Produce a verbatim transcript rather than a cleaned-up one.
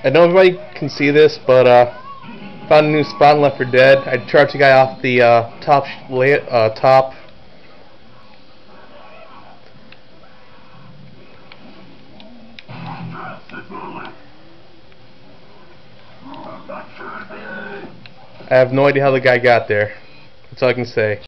I know everybody can see this, but uh, found a new spot in Left four Dead. I charged the guy off the uh, top sh lay uh, top. I have no idea how the guy got there. That's all I can say.